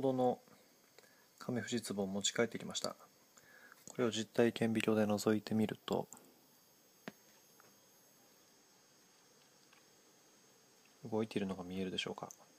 どの亀富士壺を持ち帰ってきました。これを実体顕微鏡で覗いてみると、動いているのが見えるでしょうか。